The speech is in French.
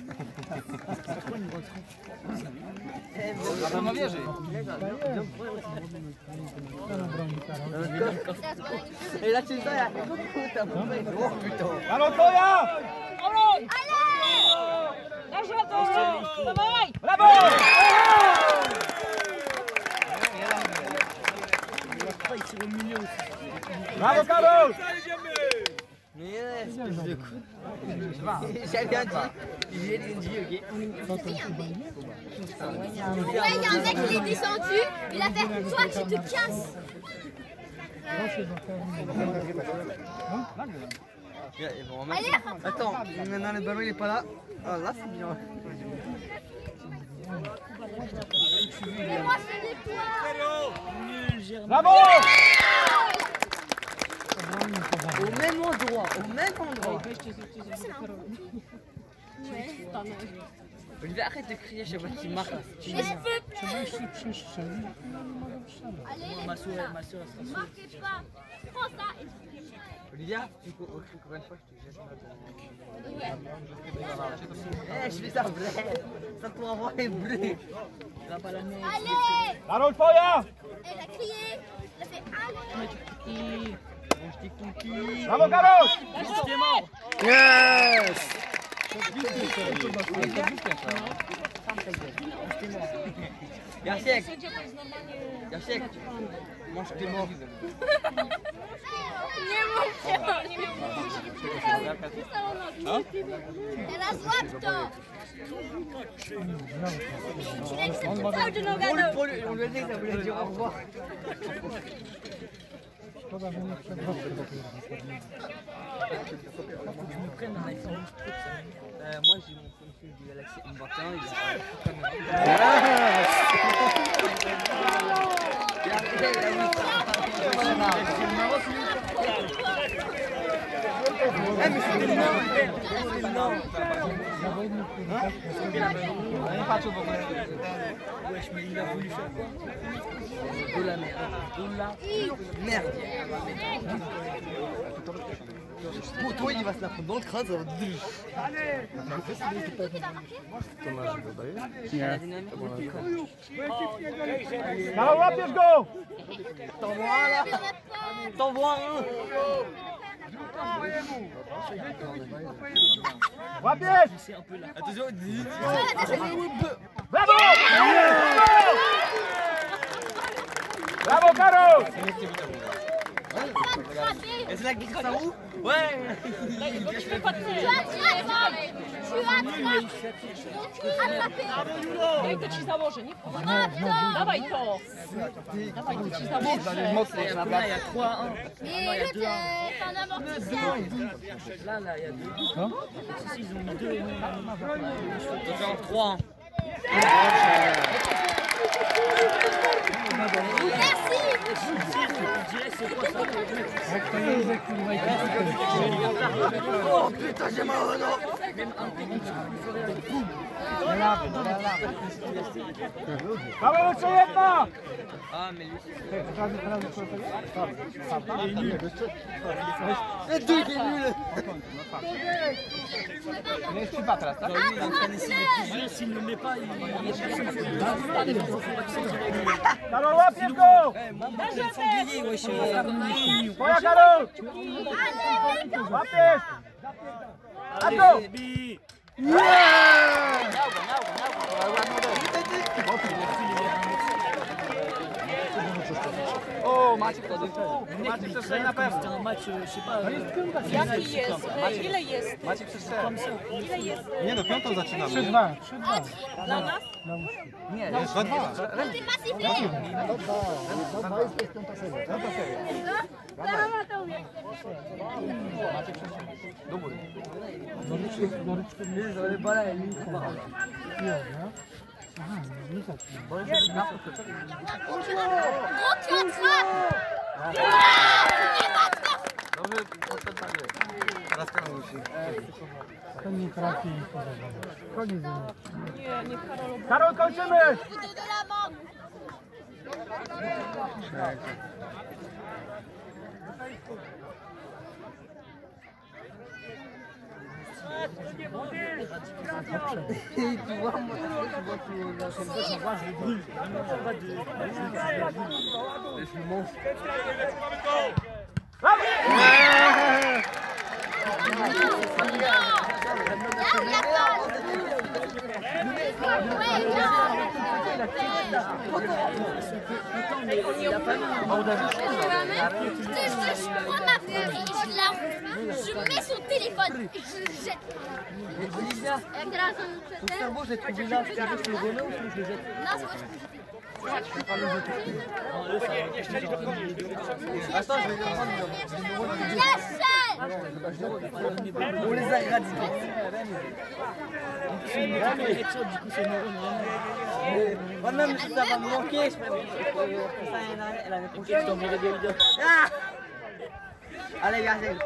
Na pewno wierzy. Ej, zacznie to ja. Halo, Toja! Allez! Dasz radę! Dawaj! Brawo! Brawo, Karol! Nie, j'ai rien dit. J'ai rien dit, ok. Ouais, il y a un mec qui est descendu, il a fait toi tu te casses. Allez, Attends, maintenant le ballon il est pas là. Ah là c'est bien. mais moi je fais des toits. Bravo! Au même endroit, au même endroit. Olivier, arrête de crier, je sais pas qui marque. Mais je peux plus. Allez, Ma soeur, marquez pas. Prends ça et Olivia, encore une fois, je te jette Eh, je fais ça vrai. Ça pour avoir un bruit. allez. Karol, Toja! Elle a crié. Elle a fait allez. Bravo, Karol! Yes! Jasiek, Jasiek, mange tes morts. Nie mów nie Teraz złap to. On lui a dit que ça voulait dire au revoir. Moi j'ai mon Samsung du Galaxy M21, il Wesh, mais il a voulu faire quoi? De la merde. De la merde. Pour toi, il va se la prendre dans le crâne, ça va te Karol, łapiesz go! T'envoies un là. T'envoies un. Łapiesz! Attention, Brawo! Brawo, Karol! Et c'est là qu'il ça où? Ouais. Tu as attrapé. Daj to ci założę, nie wchodź. Dawaj to! Dawaj to ci założę. Là, il y a 3-1. Mais l'autre, c'est un amortisseur. Là, il y a 2. Si, ils ont mis 2 et nous, genre 3. Merci. Oh putain, j'ai mal au dos. Paweł, jeszcze jedna! Ah, mais lui, Le deux, il est nul. Nie jest chyba teraz, tak? S'il ne le met pas, il Karol, łapiesz go! Twoja, Karol! Łapiesz! A go! O, Maciek to Maciek przestrzeli na pewno. C'est un match, je sais pas. Jaki jest? Ile jest? Maciek przestrzeli. Ile jest? Nie no, piątą zaczynamy. 3-2. Dla nas? Nie, Jest 2-2. T'es pas sifflé. J'aurais pas la ligne. Teraz Karol musi. To nie trafi. Koniec. Nie, nie Karol. Karol, kończymy! Bouteille de la menthe. Et tu vois, moi, tu vois que moi, je le brûle. Je le mange. Je mets son téléphone et je le jette. Olivia, ton cerveau, j'ai trouvé là. Tu veux que je le remets ou que je le jette? Non, c'est moi, je peux jeter. Attends, je vais le prendre. On les a éradiqués. Moi même si ça va me manquer, je peux ça l'année prochaine. Ah allez, gardez.